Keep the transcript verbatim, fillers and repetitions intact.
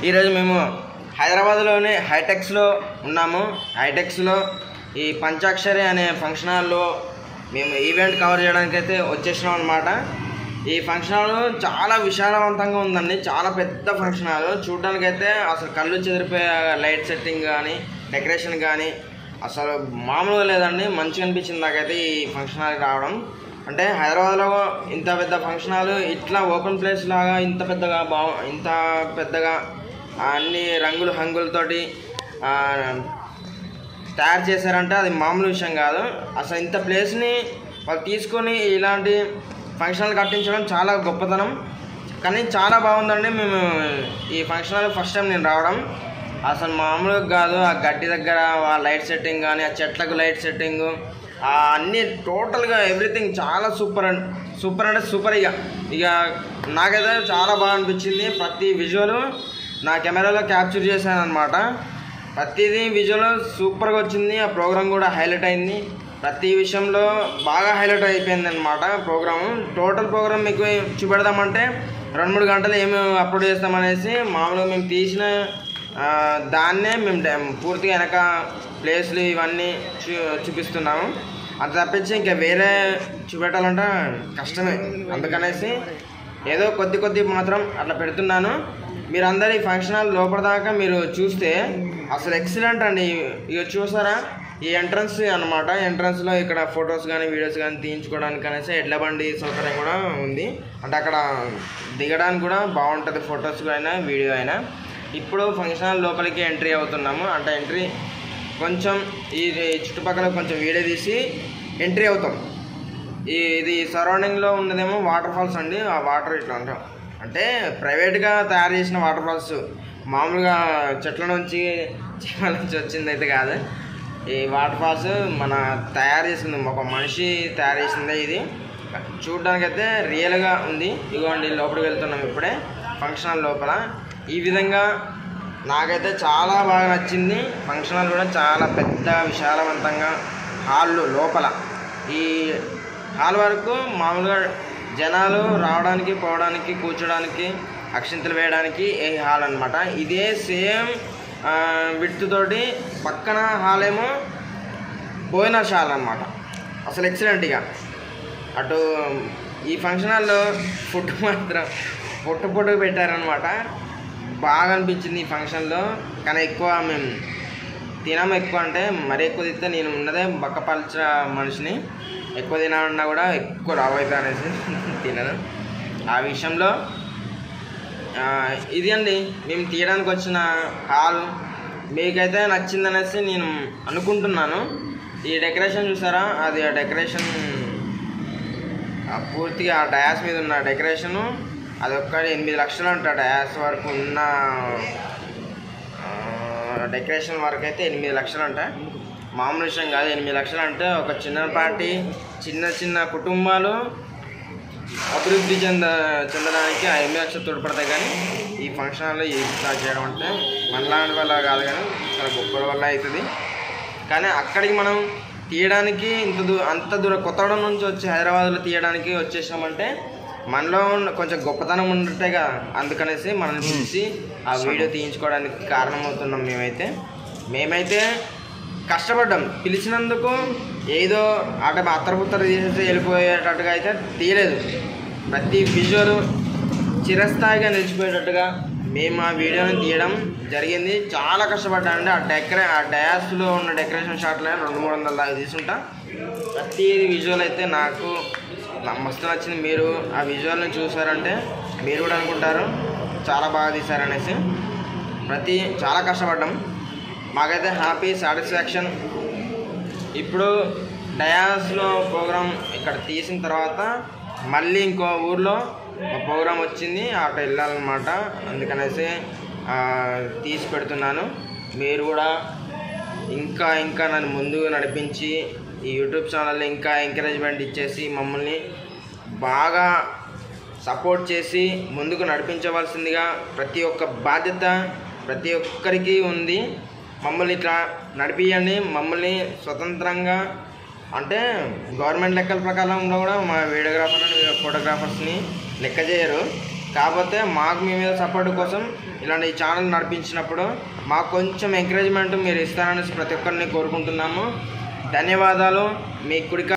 ఈరోజు మేము హైదరాబాద్లోని హైటెక్స్లో ఉన్నాము. హైటెక్స్లో ఈ పంచాక్షరి అనే ఫంక్షన్ హాల్లో మేము ఈవెంట్ కవర్ చేయడానికి అయితే వచ్చేసినాం అనమాట. ఈ ఫంక్షన్ హాల్ చాలా విశాలవంతంగా ఉందండి. చాలా పెద్ద ఫంక్షన్ హాల్. చూడడానికి అయితే అసలు కళ్ళు చెదిరిపోయే లైట్ సెట్టింగ్ కానీ డెకరేషన్ కానీ అసలు మామూలుగా లేదండి. మంచిగా అనిపించింది నాకైతే ఈ ఫంక్షన్ హాల్కి రావడం. అంటే హైదరాబాద్లో ఇంత పెద్ద ఫంక్షన్ హాల్ ఇట్లా ఓపెన్ ప్లేస్ లాగా ఇంత పెద్దగా బా ఇంత పెద్దగా అన్ని రంగులు హంగులతోటి తయారు చేశారంటే అది మామూలు విషయం కాదు. అసలు ఇంత ప్లేస్ని వాళ్ళు తీసుకొని ఇలాంటి ఫంక్షన్ కట్టించడం చాలా గొప్పతనం. కానీ చాలా బాగుందండి. మేము ఈ ఫంక్షన్ హాల్ ఫస్ట్ టైం నేను రావడం. అసలు మామూలుగా కాదు. ఆ గడ్డి దగ్గర ఆ లైట్ సెట్టింగ్ కానీ ఆ చెట్లకు లైట్ సెట్టింగ్ అన్నీ టోటల్గా ఎవ్రీథింగ్ చాలా సూపర్ అండ్ సూపర్ అంటే సూపర్. ఇక ఇక నాకైతే చాలా బాగా అనిపించింది. ప్రతి విజువల్ నా కెమెరాలో క్యాప్చర్ చేశాను అనమాట. ప్రతిదీ విజువల్ సూపర్గా వచ్చింది. ఆ ప్రోగ్రామ్ కూడా హైలైట్ అయింది. ప్రతి విషయంలో బాగా హైలైట్ అయిపోయింది అనమాట ప్రోగ్రాము. టోటల్ ప్రోగ్రామ్ మీకు చూపెడదామంటే రెండు మూడు గంటలు ఏమి అప్లోడ్ చేస్తామనేసి మామూలుగా మేము తీసిన దాన్నే మేము పూర్తిగా వెనక ప్లేస్లు ఇవన్నీ చూ చూపిస్తున్నాము. అది తప్పించి ఇంకా వేరే చూపెట్టాలంటే కష్టమే. అందుకనేసి ఏదో కొద్ది కొద్ది మాత్రం అట్లా పెడుతున్నాను. మీరందరూ ఈ ఫంక్షన్ హాల్ లోపల దాకా మీరు చూస్తే అసలు ఎక్సలెంట్ అండి. ఇక చూసారా ఈ ఎంట్రన్స్ అనమాట. ఎంట్రన్స్లో ఇక్కడ ఫొటోస్ కానీ వీడియోస్ కానీ తీయించుకోవడానికి అనేసి ఎడ్ల బండి సౌకర్యం కూడా ఉంది. అంటే అక్కడ దిగడానికి కూడా బాగుంటుంది, ఫొటోస్ అయినా వీడియో అయినా. ఇప్పుడు ఫంక్షన్ హాల్ లోపలికి ఎంట్రీ అవుతున్నాము. అంటే ఎంట్రీ కొంచెం ఈ చుట్టుపక్కల కొంచెం వీడియో తీసి ఎంట్రీ అవుతాం. ఈ ఇది సరౌండింగ్లో ఉన్నదేమో వాటర్ ఫాల్స్ అండి. ఆ వాటర్ ఇట్లా ఉంటాం అంటే ప్రైవేట్గా తయారు చేసిన వాటర్ ఫాల్స్, మామూలుగా చెట్ల నుంచి చీమల నుంచి వచ్చింది అయితే కాదు. ఈ వాటర్ ఫాల్స్ మన తయారు చేసింది ఒక మనిషి తయారు చేసిందే. ఇది చూడడానికి అయితే రియల్గా ఉంది. ఇదిగోండి లోపలికి వెళ్తున్నాం ఇప్పుడే ఫంక్షన్ హాల్ లోపల. ఈ విధంగా నాకైతే చాలా బాగా నచ్చింది. ఫంక్షన్ హాల్ కూడా చాలా పెద్ద విశాలవంతంగా హాల్ లోపల ఈ హాల్ వరకు మామూలుగా జనాలు రావడానికి పోవడానికి కూర్చోడానికి అక్షింతలు వేయడానికి ఈ హాల్ అనమాట. ఇదే సేమ్ విడ్త్ తోటి పక్కన హాల్ ఏమో భోజనశాల అనమాట. అసలు ఎక్సలెంట్గా అటు ఈ ఫంక్షన్ హాల్లో ఫుడ్ మాత్రం పొట్టు పొట్టుకు పెట్టారనమాట. బాగా అనిపించింది ఈ ఫంక్షన్లో. కానీ ఎక్కువ మేము తినము. ఎక్కువ అంటే మరీ ఎక్కువ తిస్తే నేను ఉన్నదే బక్కపల్చ మనిషిని. ఎక్కువ తినాలన్నా కూడా ఎక్కువ రావైతే అనేసి తినను. ఆ విషయంలో ఇది అండి మేము తీయడానికి వచ్చిన హాల్. మీకైతే నచ్చిందనేసి నేను అనుకుంటున్నాను. ఈ డెకరేషన్ చూసారా, అది ఆ డెకరేషన్ పూర్తిగా ఆ డయాస్ మీద ఉన్న డెకరేషను అది ఒక్క ఎనిమిది లక్షలు అంట. డయాస్ వరకు ఉన్న డెకరేషన్ వరకు అయితే ఎనిమిది లక్షలు అంట. మామూలు విషయం కాదు. ఎనిమిది లక్షలు అంటే ఒక చిన్నపాటి చిన్న చిన్న కుటుంబాలు అభివృద్ధి చెంద చెందడానికి ఆ ఎనిమిది లక్షలు తోడ్పడతాయి. కానీ ఈ ఫంక్షన్ హాల్లో ఈ స్టార్ట్ చేయడం అంటే మనలాంటి వల్ల కాదు, కానీ చాలా గొప్ప వల్ల అవుతుంది. కానీ అక్కడికి మనం తీయడానికి ఇంత దూ అంత దూరం కొత్తగూడెం నుంచి వచ్చి హైదరాబాద్లో తీయడానికి వచ్చేసామంటే మనలో కొంచెం గొప్పతనం ఉన్నట్టే కదా. అందుకనేసి మనం పిలిచి ఆ వీడియో తీయించుకోవడానికి కారణమవుతున్నాం. మేమైతే మేమైతే కష్టపడ్డాం. పిలిచినందుకు ఏదో అంటే అత్తరపుత్తర తీసేసి వెళ్ళిపోయేటట్టుగా అయితే తీయలేదు. ప్రతి విజువల్ చిరస్థాయిగా నిలిచిపోయేటట్టుగా మేము ఆ వీడియోని తీయడం జరిగింది. చాలా కష్టపడ్డానండి. ఆ డెకరే ఆ డయాస్లో ఉన్న డెకరేషన్ షాట్లు రెండు మూడు వందల దాకా తీసుకుంటా. ప్రతి విజువల్ అయితే నాకు మస్తు నచ్చింది. మీరు ఆ విజువల్ని చూసారంటే మీరు కూడా అనుకుంటారు చాలా బాగా తీశారనేసి. ప్రతి చాలా కష్టపడ్డాం. మాకైతే హ్యాపీ సాటిస్ఫాక్షన్. ఇప్పుడు డయాస్లో ప్రోగ్రామ్ ఇక్కడ తీసిన తర్వాత మళ్ళీ ఇంకో ఊర్లో ప్రోగ్రామ్ వచ్చింది, అటు వెళ్ళాలన్నమాట. అందుకనేసి తీసి పెడుతున్నాను. మీరు కూడా ఇంకా ఇంకా నన్ను ముందుకు నడిపించి ఈ యూట్యూబ్ ఛానల్లో ఇంకా ఎంకరేజ్మెంట్ ఇచ్చేసి మమ్మల్ని బాగా సపోర్ట్ చేసి ముందుకు నడిపించవలసిందిగా ప్రతి ఒక్క బాధ్యత ప్రతి ఒక్కరికి ఉంది. మమ్మల్ని ఇట్లా నడిపియండి. మమ్మల్ని స్వతంత్రంగా అంటే గవర్నమెంట్ లెక్కల ప్రకారంలో కూడా మా వీడియోగ్రాఫర్ అండ్ ఫోటోగ్రాఫర్స్ని లెక్క చేయరు. కాకపోతే మాకు మీ మీద సపోర్ట్ కోసం ఇలాంటి ఛానల్ నడిపించినప్పుడు మాకు కొంచెం ఎంకరేజ్మెంట్ మీరు ఇస్తారని ప్రతి ఒక్కరిని కోరుకుంటున్నాము. ధన్యవాదాలు. మీ కుడిక